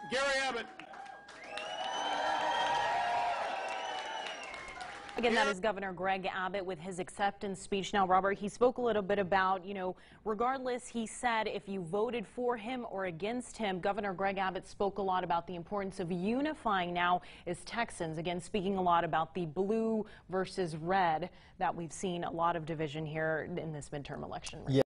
Gary Abbott. Again, that is Governor Greg Abbott with his acceptance speech. Now, Robert, he spoke a little bit about, regardless, he said if you voted for him or against him, Governor Greg Abbott spoke a lot about the importance of unifying now as Texans. Again, speaking a lot about the blue versus red that we've seen a lot of division here in this midterm election.